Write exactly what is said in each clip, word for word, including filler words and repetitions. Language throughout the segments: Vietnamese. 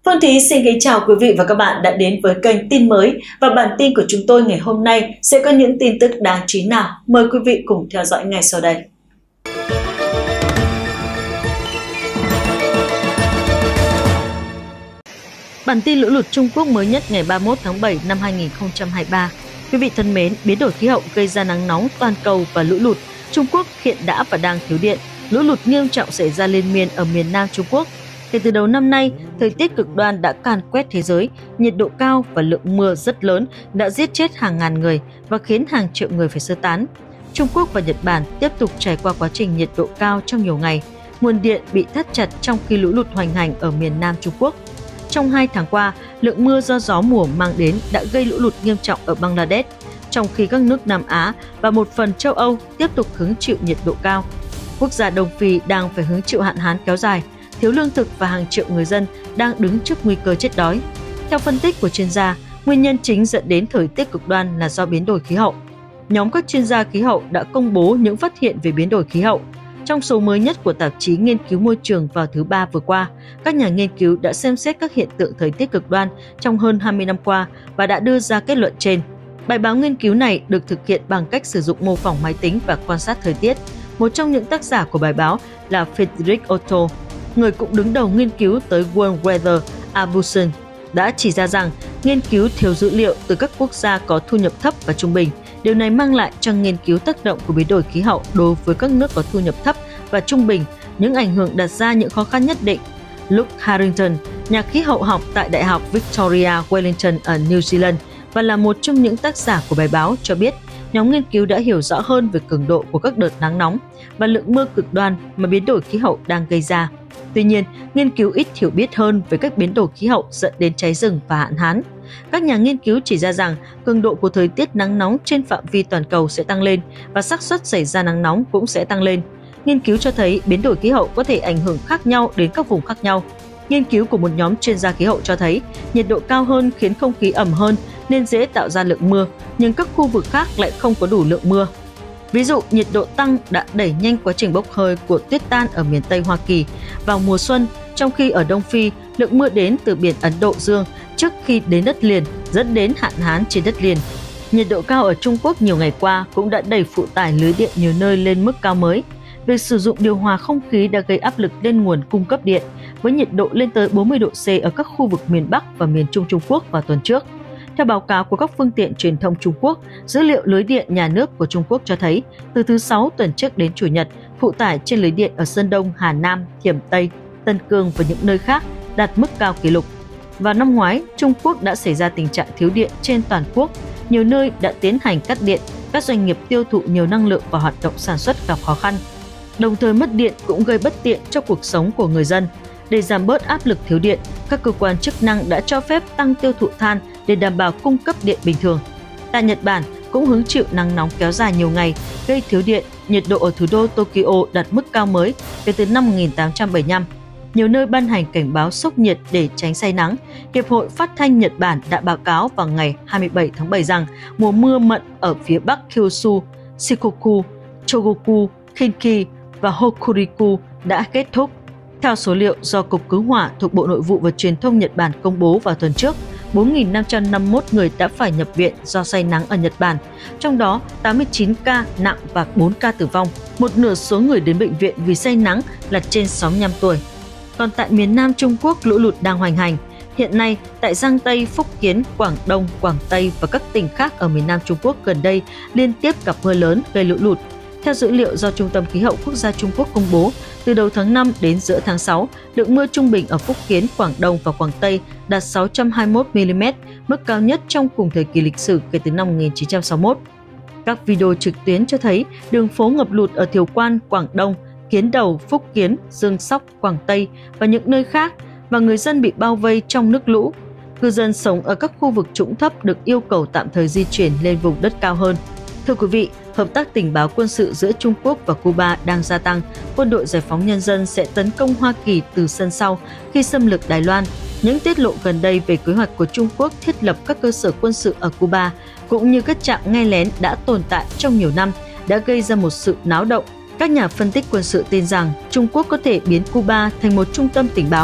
Phương Thí xin kính chào quý vị và các bạn đã đến với kênh tin mới, và bản tin của chúng tôi ngày hôm nay sẽ có những tin tức đáng chú ý nào. Mời quý vị cùng theo dõi ngay sau đây. Bản tin lũ lụt Trung Quốc mới nhất ngày ba mươi mốt tháng bảy năm hai nghìn không trăm hai mươi ba. Quý vị thân mến, biến đổi khí hậu gây ra nắng nóng toàn cầu và lũ lụt. Trung Quốc hiện đã và đang thiếu điện. Lũ lụt nghiêm trọng xảy ra liên miên ở miền Nam Trung Quốc. Kể từ đầu năm nay, thời tiết cực đoan đã càn quét thế giới, nhiệt độ cao và lượng mưa rất lớn đã giết chết hàng ngàn người và khiến hàng triệu người phải sơ tán. Trung Quốc và Nhật Bản tiếp tục trải qua quá trình nhiệt độ cao trong nhiều ngày. Nguồn điện bị thắt chặt trong khi lũ lụt hoành hành ở miền Nam Trung Quốc. Trong hai tháng qua, lượng mưa do gió mùa mang đến đã gây lũ lụt nghiêm trọng ở Bangladesh, trong khi các nước Nam Á và một phần châu Âu tiếp tục hứng chịu nhiệt độ cao. Quốc gia Đông Phi đang phải hứng chịu hạn hán kéo dài, thiếu lương thực và hàng triệu người dân đang đứng trước nguy cơ chết đói. Theo phân tích của chuyên gia, nguyên nhân chính dẫn đến thời tiết cực đoan là do biến đổi khí hậu. Nhóm các chuyên gia khí hậu đã công bố những phát hiện về biến đổi khí hậu. Trong số mới nhất của tạp chí Nghiên cứu Môi trường vào thứ Ba vừa qua, các nhà nghiên cứu đã xem xét các hiện tượng thời tiết cực đoan trong hơn hai mươi năm qua và đã đưa ra kết luận trên. Bài báo nghiên cứu này được thực hiện bằng cách sử dụng mô phỏng máy tính và quan sát thời tiết. Một trong những tác giả của bài báo là Friedrich Otto, người cũng đứng đầu nghiên cứu tới World Weather Attribution, đã chỉ ra rằng nghiên cứu thiếu dữ liệu từ các quốc gia có thu nhập thấp và trung bình. Điều này mang lại cho nghiên cứu tác động của biến đổi khí hậu đối với các nước có thu nhập thấp và trung bình những ảnh hưởng đặt ra những khó khăn nhất định. Luke Harrington, nhà khí hậu học tại Đại học Victoria Wellington ở New Zealand và là một trong những tác giả của bài báo, cho biết nhóm nghiên cứu đã hiểu rõ hơn về cường độ của các đợt nắng nóng và lượng mưa cực đoan mà biến đổi khí hậu đang gây ra. Tuy nhiên, nghiên cứu ít hiểu biết hơn về các biến đổi khí hậu dẫn đến cháy rừng và hạn hán. Các nhà nghiên cứu chỉ ra rằng cường độ của thời tiết nắng nóng trên phạm vi toàn cầu sẽ tăng lên và xác suất xảy ra nắng nóng cũng sẽ tăng lên. Nghiên cứu cho thấy biến đổi khí hậu có thể ảnh hưởng khác nhau đến các vùng khác nhau. Nghiên cứu của một nhóm chuyên gia khí hậu cho thấy nhiệt độ cao hơn khiến không khí ẩm hơn nên dễ tạo ra lượng mưa, nhưng các khu vực khác lại không có đủ lượng mưa. Ví dụ, nhiệt độ tăng đã đẩy nhanh quá trình bốc hơi của tuyết tan ở miền Tây Hoa Kỳ vào mùa xuân, trong khi ở Đông Phi, lượng mưa đến từ biển Ấn Độ Dương trước khi đến đất liền, dẫn đến hạn hán trên đất liền. Nhiệt độ cao ở Trung Quốc nhiều ngày qua cũng đã đẩy phụ tải lưới điện nhiều nơi lên mức cao mới. Việc sử dụng điều hòa không khí đã gây áp lực lên nguồn cung cấp điện, với nhiệt độ lên tới bốn mươi độ C ở các khu vực miền Bắc và miền Trung Trung Quốc vào tuần trước. Theo báo cáo của các phương tiện truyền thông Trung Quốc, dữ liệu lưới điện nhà nước của Trung Quốc cho thấy, từ thứ Sáu tuần trước đến Chủ nhật, phụ tải trên lưới điện ở Sơn Đông, Hà Nam, Thiểm Tây, Tân Cương và những nơi khác đạt mức cao kỷ lục. Vào năm ngoái, Trung Quốc đã xảy ra tình trạng thiếu điện trên toàn quốc. Nhiều nơi đã tiến hành cắt điện, các doanh nghiệp tiêu thụ nhiều năng lượng và hoạt động sản xuất gặp khó khăn. Đồng thời mất điện cũng gây bất tiện cho cuộc sống của người dân. Để giảm bớt áp lực thiếu điện, các cơ quan chức năng đã cho phép tăng tiêu thụ than để đảm bảo cung cấp điện bình thường. Tại Nhật Bản cũng hứng chịu nắng nóng kéo dài nhiều ngày, gây thiếu điện. Nhiệt độ ở thủ đô Tokyo đạt mức cao mới kể từ năm một nghìn tám trăm bảy mươi lăm. Nhiều nơi ban hành cảnh báo sốc nhiệt để tránh say nắng. Hiệp hội Phát thanh Nhật Bản đã báo cáo vào ngày hai mươi bảy tháng bảy rằng mùa mưa mận ở phía Bắc Kyushu, Shikoku, Chogoku, Kinki và Hokuriku đã kết thúc. Theo số liệu do Cục Cứu hỏa thuộc Bộ Nội vụ và Truyền thông Nhật Bản công bố vào tuần trước, bốn nghìn năm trăm năm mươi mốt người đã phải nhập viện do say nắng ở Nhật Bản, trong đó tám mươi chín ca nặng và bốn ca tử vong. Một nửa số người đến bệnh viện vì say nắng là trên sáu mươi lăm tuổi. Còn tại miền Nam Trung Quốc, lũ lụt đang hoành hành. Hiện nay, tại Giang Tây, Phúc Kiến, Quảng Đông, Quảng Tây và các tỉnh khác ở miền Nam Trung Quốc gần đây liên tiếp gặp mưa lớn gây lũ lụt. Theo dữ liệu do Trung tâm Khí hậu Quốc gia Trung Quốc công bố, từ đầu tháng năm đến giữa tháng sáu, lượng mưa trung bình ở Phúc Kiến, Quảng Đông và Quảng Tây đạt sáu trăm hai mươi mốt mi-li-mét, mức cao nhất trong cùng thời kỳ lịch sử kể từ năm một nghìn chín trăm sáu mươi mốt. Các video trực tuyến cho thấy đường phố ngập lụt ở Thiều Quan, Quảng Đông, Kiến Đầu, Phúc Kiến, Dương Sóc, Quảng Tây và những nơi khác, và người dân bị bao vây trong nước lũ. Cư dân sống ở các khu vực trũng thấp được yêu cầu tạm thời di chuyển lên vùng đất cao hơn. Thưa quý vị, hợp tác tình báo quân sự giữa Trung Quốc và Cuba đang gia tăng. Quân đội Giải phóng Nhân dân sẽ tấn công Hoa Kỳ từ sân sau khi xâm lược Đài Loan. Những tiết lộ gần đây về kế hoạch của Trung Quốc thiết lập các cơ sở quân sự ở Cuba, cũng như các trạm nghe lén đã tồn tại trong nhiều năm, đã gây ra một sự náo động. Các nhà phân tích quân sự tin rằng Trung Quốc có thể biến Cuba thành một trung tâm tình báo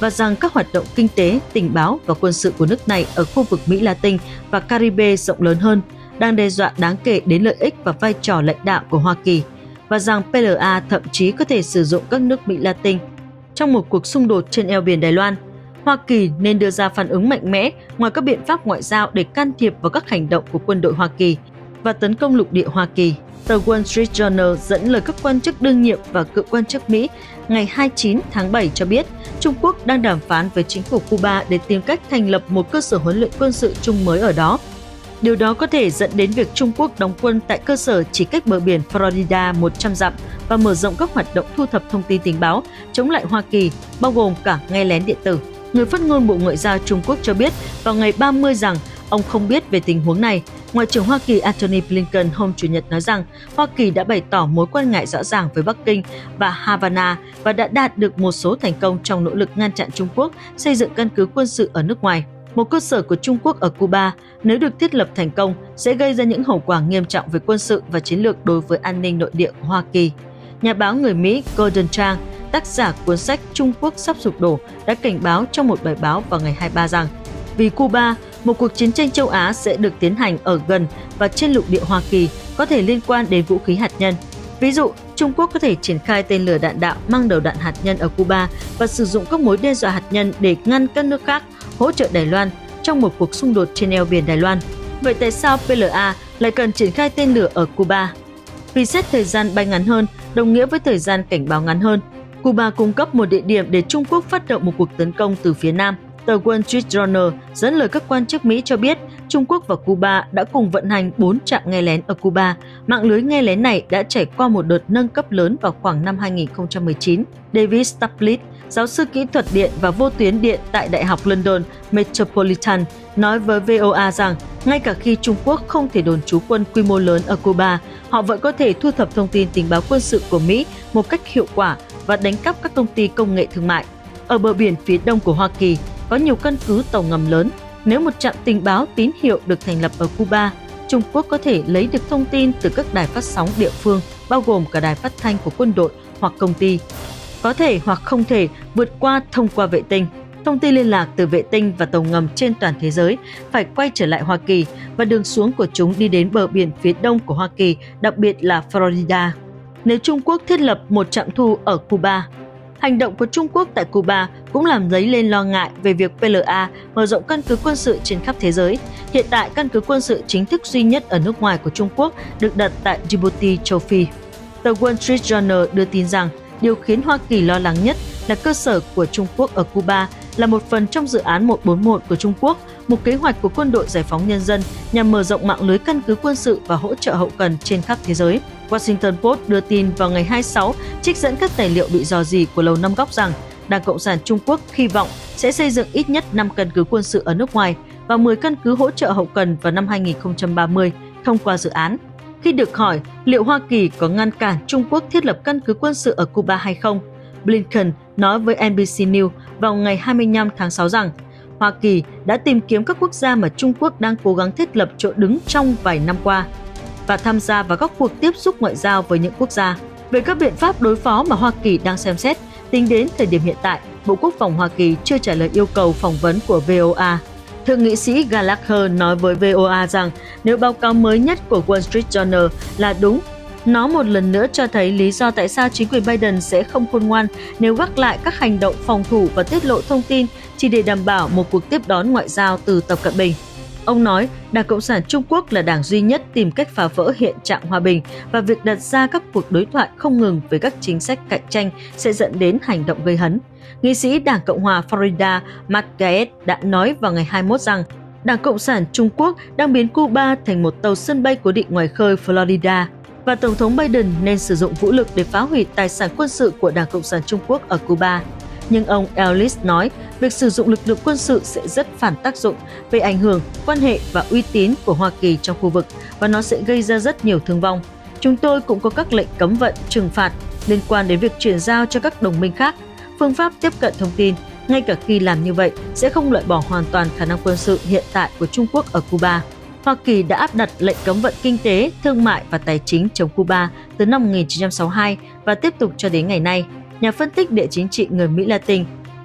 và rằng các hoạt động kinh tế, tình báo và quân sự của nước này ở khu vực Mỹ Latin và Caribe rộng lớn hơn đang đe dọa đáng kể đến lợi ích và vai trò lãnh đạo của Hoa Kỳ, và rằng pê lờ a thậm chí có thể sử dụng các nước Mỹ Latin trong một cuộc xung đột trên eo biển Đài Loan. Hoa Kỳ nên đưa ra phản ứng mạnh mẽ ngoài các biện pháp ngoại giao để can thiệp vào các hành động của quân đội Hoa Kỳ và tấn công lục địa Hoa Kỳ. Tờ Wall Street Journal dẫn lời các quan chức đương nhiệm và cựu quan chức Mỹ ngày hai mươi chín tháng bảy cho biết Trung Quốc đang đàm phán với chính phủ Cuba để tìm cách thành lập một cơ sở huấn luyện quân sự chung mới ở đó. Điều đó có thể dẫn đến việc Trung Quốc đóng quân tại cơ sở chỉ cách bờ biển Florida một trăm dặm và mở rộng các hoạt động thu thập thông tin tình báo chống lại Hoa Kỳ, bao gồm cả nghe lén điện tử. Người phát ngôn Bộ Ngoại giao Trung Quốc cho biết vào ngày ba mươi rằng ông không biết về tình huống này. Ngoại trưởng Hoa Kỳ Antony Blinken hôm Chủ nhật nói rằng Hoa Kỳ đã bày tỏ mối quan ngại rõ ràng với Bắc Kinh và Havana và đã đạt được một số thành công trong nỗ lực ngăn chặn Trung Quốc xây dựng căn cứ quân sự ở nước ngoài. Một cơ sở của Trung Quốc ở Cuba, nếu được thiết lập thành công, sẽ gây ra những hậu quả nghiêm trọng về quân sự và chiến lược đối với an ninh nội địa của Hoa Kỳ. Nhà báo người Mỹ Gordon Chang, tác giả cuốn sách Trung Quốc sắp sụp đổ, đã cảnh báo trong một bài báo vào ngày hai mươi ba rằng vì Cuba, một cuộc chiến tranh châu Á sẽ được tiến hành ở gần và trên lục địa Hoa Kỳ có thể liên quan đến vũ khí hạt nhân. Ví dụ, Trung Quốc có thể triển khai tên lửa đạn đạo mang đầu đạn hạt nhân ở Cuba và sử dụng các mối đe dọa hạt nhân để ngăn các nước khác hỗ trợ Đài Loan trong một cuộc xung đột trên eo biển Đài Loan. Vậy tại sao pê lờ a lại cần triển khai tên lửa ở Cuba? Vì xét thời gian bay ngắn hơn, đồng nghĩa với thời gian cảnh báo ngắn hơn. Cuba cung cấp một địa điểm để Trung Quốc phát động một cuộc tấn công từ phía Nam. Tờ Wall Street Journal dẫn lời các quan chức Mỹ cho biết Trung Quốc và Cuba đã cùng vận hành bốn trạm nghe lén ở Cuba. Mạng lưới nghe lén này đã trải qua một đợt nâng cấp lớn vào khoảng năm hai nghìn không trăm mười chín. David Staplitz, giáo sư kỹ thuật điện và vô tuyến điện tại Đại học London Metropolitan, nói với vê o a rằng ngay cả khi Trung Quốc không thể đồn trú quân quy mô lớn ở Cuba, họ vẫn có thể thu thập thông tin tình báo quân sự của Mỹ một cách hiệu quả và đánh cắp các công ty công nghệ thương mại. Ở bờ biển phía đông của Hoa Kỳ, có nhiều căn cứ tàu ngầm lớn. Nếu một trạm tình báo tín hiệu được thành lập ở Cuba, Trung Quốc có thể lấy được thông tin từ các đài phát sóng địa phương, bao gồm cả đài phát thanh của quân đội hoặc công ty. Có thể hoặc không thể vượt qua thông qua vệ tinh. Thông tin liên lạc từ vệ tinh và tàu ngầm trên toàn thế giới phải quay trở lại Hoa Kỳ và đường xuống của chúng đi đến bờ biển phía đông của Hoa Kỳ, đặc biệt là Florida. Nếu Trung Quốc thiết lập một trạm thu ở Cuba, hành động của Trung Quốc tại Cuba cũng làm dấy lên lo ngại về việc pê lờ a mở rộng căn cứ quân sự trên khắp thế giới. Hiện tại, căn cứ quân sự chính thức duy nhất ở nước ngoài của Trung Quốc được đặt tại Djibouti, châu Phi. Tờ Wall Street Journal đưa tin rằng điều khiến Hoa Kỳ lo lắng nhất là cơ sở của Trung Quốc ở Cuba là một phần trong dự án một bốn một của Trung Quốc, một kế hoạch của quân đội giải phóng nhân dân nhằm mở rộng mạng lưới căn cứ quân sự và hỗ trợ hậu cần trên khắp thế giới. Washington Post đưa tin vào ngày hai mươi sáu, trích dẫn các tài liệu bị rò rỉ của Lầu Năm Góc rằng Đảng Cộng sản Trung Quốc hy vọng sẽ xây dựng ít nhất năm căn cứ quân sự ở nước ngoài và mười căn cứ hỗ trợ hậu cần vào năm hai nghìn không trăm ba mươi thông qua dự án. Khi được hỏi liệu Hoa Kỳ có ngăn cản Trung Quốc thiết lập căn cứ quân sự ở Cuba hay không, Blinken nói với en bê xê News vào ngày hai mươi lăm tháng sáu rằng Hoa Kỳ đã tìm kiếm các quốc gia mà Trung Quốc đang cố gắng thiết lập chỗ đứng trong vài năm qua và tham gia vào các cuộc tiếp xúc ngoại giao với những quốc gia. Về các biện pháp đối phó mà Hoa Kỳ đang xem xét, tính đến thời điểm hiện tại, Bộ Quốc phòng Hoa Kỳ chưa trả lời yêu cầu phỏng vấn của vê o a. Thượng nghị sĩ Gallagher nói với vê o a rằng nếu báo cáo mới nhất của Wall Street Journal là đúng, nó một lần nữa cho thấy lý do tại sao chính quyền Biden sẽ không khôn ngoan nếu gác lại các hành động phòng thủ và tiết lộ thông tin chỉ để đảm bảo một cuộc tiếp đón ngoại giao từ Tập Cận Bình. Ông nói, Đảng Cộng sản Trung Quốc là đảng duy nhất tìm cách phá vỡ hiện trạng hòa bình và việc đặt ra các cuộc đối thoại không ngừng với các chính sách cạnh tranh sẽ dẫn đến hành động gây hấn. Nghị sĩ Đảng Cộng hòa Florida Matt Gaetz đã nói vào ngày hai mươi mốt rằng Đảng Cộng sản Trung Quốc đang biến Cuba thành một tàu sân bay cố định ngoài khơi Florida và Tổng thống Biden nên sử dụng vũ lực để phá hủy tài sản quân sự của Đảng Cộng sản Trung Quốc ở Cuba. Nhưng ông Ellis nói việc sử dụng lực lượng quân sự sẽ rất phản tác dụng về ảnh hưởng, quan hệ và uy tín của Hoa Kỳ trong khu vực và nó sẽ gây ra rất nhiều thương vong. Chúng tôi cũng có các lệnh cấm vận, trừng phạt liên quan đến việc chuyển giao cho các đồng minh khác, phương pháp tiếp cận thông tin, ngay cả khi làm như vậy sẽ không loại bỏ hoàn toàn khả năng quân sự hiện tại của Trung Quốc ở Cuba. Hoa Kỳ đã áp đặt lệnh cấm vận kinh tế, thương mại và tài chính chống Cuba từ năm một nghìn chín trăm sáu mươi hai và tiếp tục cho đến ngày nay. Nhà phân tích địa chính trị người Mỹ Latin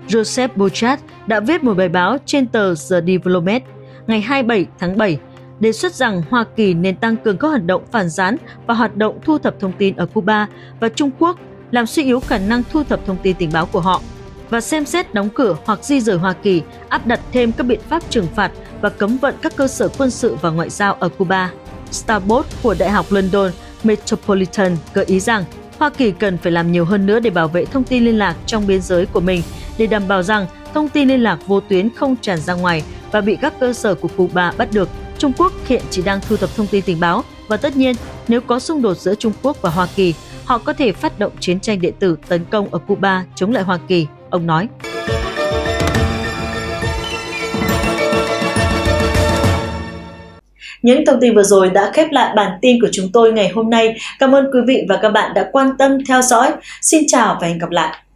Joseph Bouchat đã viết một bài báo trên tờ The Development ngày hai mươi bảy tháng bảy, đề xuất rằng Hoa Kỳ nên tăng cường các hoạt động phản gián và hoạt động thu thập thông tin ở Cuba và Trung Quốc, làm suy yếu khả năng thu thập thông tin tình báo của họ, và xem xét đóng cửa hoặc di rời Hoa Kỳ, áp đặt thêm các biện pháp trừng phạt và cấm vận các cơ sở quân sự và ngoại giao ở Cuba. Starbuck của Đại học London Metropolitan gợi ý rằng Hoa Kỳ cần phải làm nhiều hơn nữa để bảo vệ thông tin liên lạc trong biên giới của mình, để đảm bảo rằng thông tin liên lạc vô tuyến không tràn ra ngoài và bị các cơ sở của Cuba bắt được. Trung Quốc hiện chỉ đang thu thập thông tin tình báo, và tất nhiên, nếu có xung đột giữa Trung Quốc và Hoa Kỳ, họ có thể phát động chiến tranh điện tử tấn công ở Cuba chống lại Hoa Kỳ, ông nói. Những thông tin vừa rồi đã khép lại bản tin của chúng tôi ngày hôm nay. Cảm ơn quý vị và các bạn đã quan tâm theo dõi. Xin chào và hẹn gặp lại!